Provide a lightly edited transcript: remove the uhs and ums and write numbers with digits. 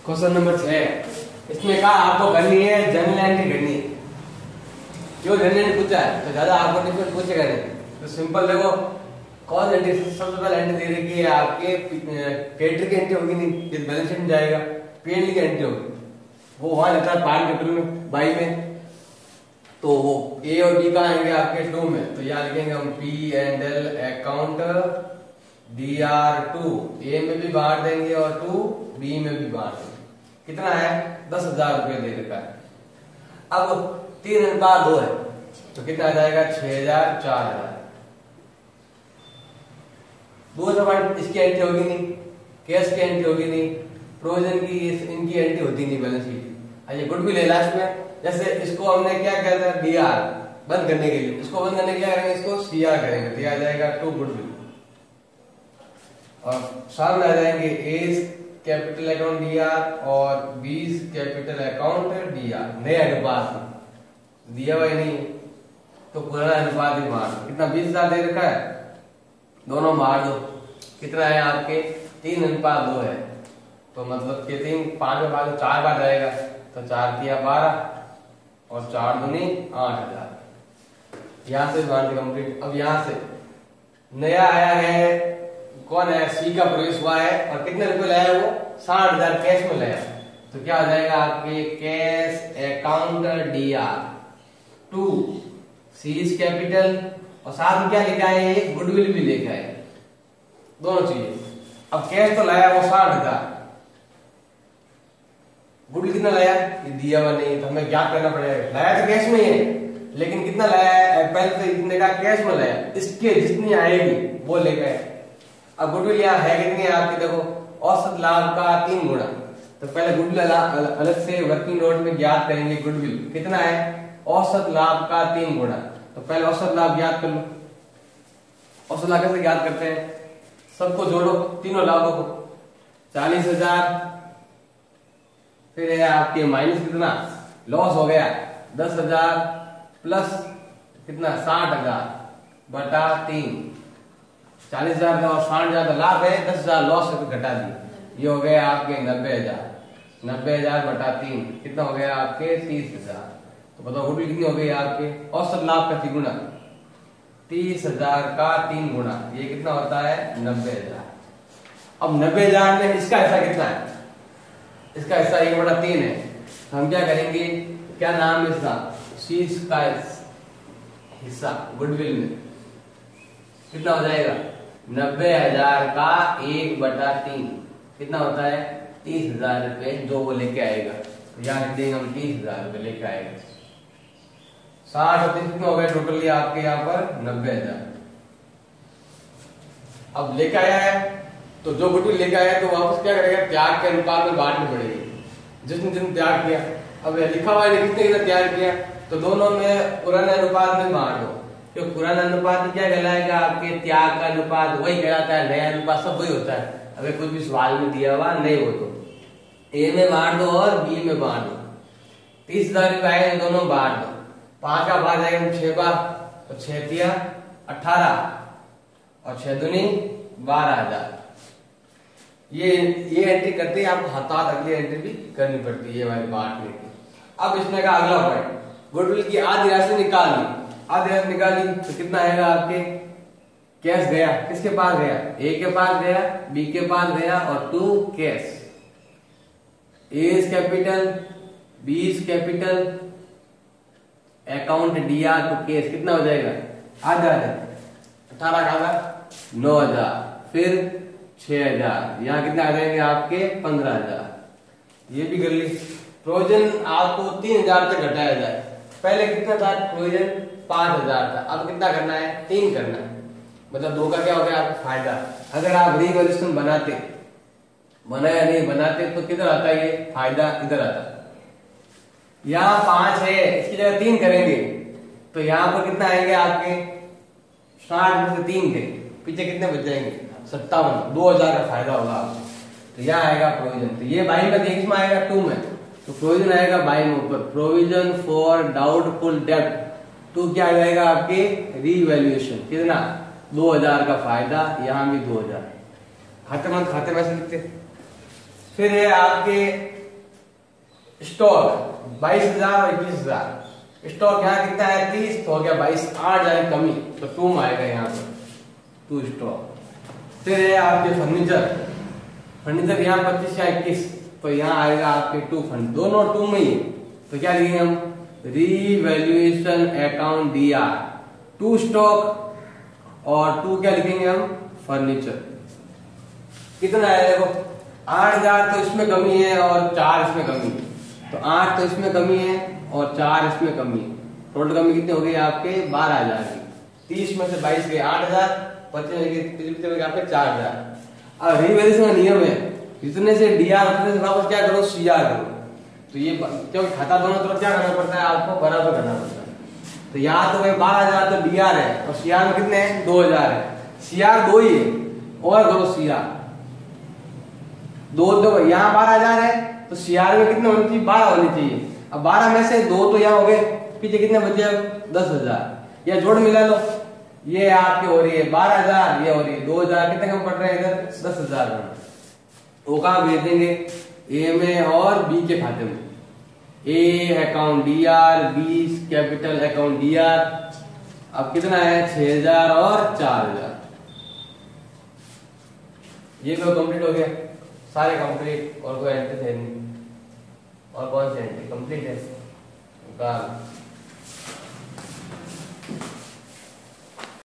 Question number 6 इसमें कहा आपको करनी है जनरल एंट्री करनी है। क्यों जनरल एंट्री पूछा है तो ज्यादा आपको डिफरेंट पूछेगा नहीं, तो सिंपल देखो कौन एंट्री सबसे पहले एंट्री दे रखी है आपके क्रेडिट की एंट्री होगी नहीं, ये बैलेंस शीट में जाएगा। पीएनएल की एंट्री होगी वो वहां जाता है पार्ट कैपिटल में बाई में, तो वो ए और बी कहाँ आएंगे आपके 2 में, तो यहाँ लिखेंगे हम P and L account DR2 A में भी बांट देंगे और 2 बी में भी बांट देंगे। कितना है 10,000 रुपये दे रखा है। अब 3:2 है तो कितना आ जाएगा 6,000 4,000। दूसरा पॉइंट इसकी एंट्री होगी नहीं, कैश की एंट्री होगी नहीं, प्रोविजन की इनकी एंट्री होती नहीं बैलेंस शीट। ये गुडविल है लास्ट में, जैसे इसको हमने क्या किया था DR बंद करने के लिए, इसको बंद करने के लिए करेंगे इसको CR करेंगे, दिया जाएगा 2 गुडविल और सामने आ जाएंगे A's कैपिटल अकाउंट DR और B's कैपिटल अकाउंट DR। नए अनुपात दिया हुआ नहीं तो पुराना अनुपात भी मार दो। कितना 20,000 दे रखा है, दोनों मार दो। कितना है आपके 3:2 है, तो मतलब कि 3 5 में भाग 4 बार जाएगा, तो 4 किया 12 और 4 दूनी 8,000। यहाँ से बांध कंप्लीट। अब यहाँ से नया आया है कौन है, सी का प्रवेश हुआ है और कितने रुपए लाया वो 60,000 कैश में लाया, तो क्या हो जाएगा आपके cash account DR2 seize capital और साथ में क्या लिखा है एक गुडविल भी लिखा है, दोनों चीजें। अब कैश तो लाया वो 60,000, गुडविल कितना लाया ये दिया हुआ नहीं, तो हमें क्या करना पड़ेगा। लाया तो कैश में ही है लेकिन कितना लाया है, पहले तो इतने का कैश में लाया, इसके जितनी आएगी वो लेकर आए। अब गुडविल यहाँ है कितनी है आपकी, देखो औसत लाभ का 3 गुना, तो पहले गुडविल अलग से वर्किंग नोट में ज्ञात करेंगे। गुडविल कितना है औसत लाभ का 3 गुना, तो पहले औसत लाभ ज्ञात कर लो। औसत लाभ कैसे ज्ञात करते हैं, सबको जोड़ो तीनों लाभों को, 40,000 फिर है आपके माइनस कितना लॉस हो गया 10,000 प्लस कितना 60,000 बटा 3, 40,000 और 60,000 का लाभ है, 10,000 लॉस है तो घटा दिए, ये हो गया आपके 90,000। 90,000 बटा 3 कितना हो गया आपके 30,000। तो बताओ गुडविल कितनी हो गई आपके औसत लाभ का 3 गुना, 30,000 का 3 गुना, ये कितना होता है 90,000। अब 90,000 में इसका हिस्सा कितना है, इसका हिस्सा 1/3 है, तो हम क्या करेंगे, क्या नाम है इसका सीज का हिस्सा गुडविल में कितना हो जाएगा 90,000 का 1/3 कितना होता है 30,000 रुपए, जो वो लेके आएगा। तो यहाँ लिख देंगे हम 30,000 रुपए लेके आएगा। 60 और 30 कितना हो गया टोटली आपके यहाँ पर 90,000। अब लेके आया है तो जो गुडविल लेके आया तो वापस क्या करेगा, त्याग के अनुपात में बांटनी पड़ेगी, जिसने जिसने त्याग किया। अब लिखा हुआ है कितने कितना त्याग किया, तो दोनों में पुराने अनुपात में बांट दो, क्योंकि पुराना अनुपात क्या कहलाएगा आपके त्याग का अनुपात वही कहलाता है, नया अनुपात सब वही होता है। अगर कुछ भी सवाल में दिया हुआ नहीं हो तो ए में बांट दो और बी में बांट दो। 30,000 रुपए आए दोनों बांट दो, 5 का भाग जाएगा 6 बार, तो 6 तिया 18 और 6 दूनी 12,000। ये एंट्री करते हैं आपको हताहत अगली एंट्री भी करनी पड़ती है हमारी बांटने की। अब इसमें का अगला पॉइंट, गुडविल की आधी राशि निकालनी, आधी राशि निकाली तो कितना आएगा आपके, कैश गया किसके पास गया, ए के पास गया, बी के पास गया और 2 cash, as capital B's capital account DR2 cash कितना हो जाएगा आधा 18 का 9,000 फिर 6,000, यहाँ कितने आ जाएंगे आपके 15,000। ये भी कर ली। प्रोविजन आपको 3,000 तक घटाया जाए, पहले कितना था प्रोविजन 5,000 था, अब कितना करना है 3 करना है, मतलब 2 का क्या हो गया आपको फायदा। अगर आप रिवैल्यूएशन बनाया नहीं बनाते तो किधर आता है ये फायदा, इधर आता है। यहाँ 5 है इसकी जगह 3 करेंगे तो यहाँ पर कितना आएंगे आपके 60 में से 3 थे, पीछे कितने बच जाएंगे 57, 2,000 का फायदा होगा आपको। तो यहाँ आएगा प्रोविजन, तो ये बाई में किसमें आएगा 2 में, तो प्रोविजन आएगा बाई में ऊपर, प्रोविजन फॉर डाउटफुल डेब्ट 2 क्या आ जाएगा आपके रीवैल्यूएशन कितना 2,000 का फायदा, यहाँ भी 2,000। खाते में से लिखते फिर है आपके स्टॉक 22,000 और 21,000। स्टॉक यहाँ कितना है 30, तो हो गया 22, 8,000 की कमी, तो 2 में आएगा यहाँ पर 2 स्टॉक। फिर है आपके फर्नीचर यहाँ 25 या 21, तो यहाँ आएगा आपके 2 फंड, दोनों 2 में ही। तो क्या लिखेंगे हम, रीवैल्यूएशन अकाउंट DR 2 स्टॉक और 2 क्या लिखेंगे हम, फर्नीचर। कितना है देखो 8,000, तो इसमें कमी है और 4 इसमें कमी है, तो 8 तो इसमें कमी है और 4 इसमें कमी है। टोटल कमी कितनी हो गई आपके 12,000 की। 30 में से 22 गए 8,000, 25 में आपके 4,000। अब रीवैल्यूएशन का नियम है, जितने से DR उतने से वापस क्या करो, CR करो। तो ये क्योंकि खाता दोनों तरफ क्या करना पड़ता है, आपको बराबर करना पड़ता है। तो यहाँ तो भाई 12,000 तो DR है और CR में कितने हैं, 2,000 है। CR 2 ही है और करो CR 2, यहाँ 12,000 है तो CR में कितने होनी चाहिए, 12 होनी चाहिए। अब 12 में से 2 तो यहाँ हो गए, पीछे कितने बचे, 10,000। या जोड़ मिला लो, ये आपकी हो रही है 12,000, ये हो रही है 2,000, कितने कम पड़ रहे हैं इधर, 10,000। वो कहाँ भेज देंगे, A में और B के खाते में। A account DR, B capital account DR। अब कितना है 6,000 और 4,000। ये तो कंप्लीट हो गया, सारे कंप्लीट, और कोई एंट्री है नहीं। और कौन सी एंट्री कंप्लीट है,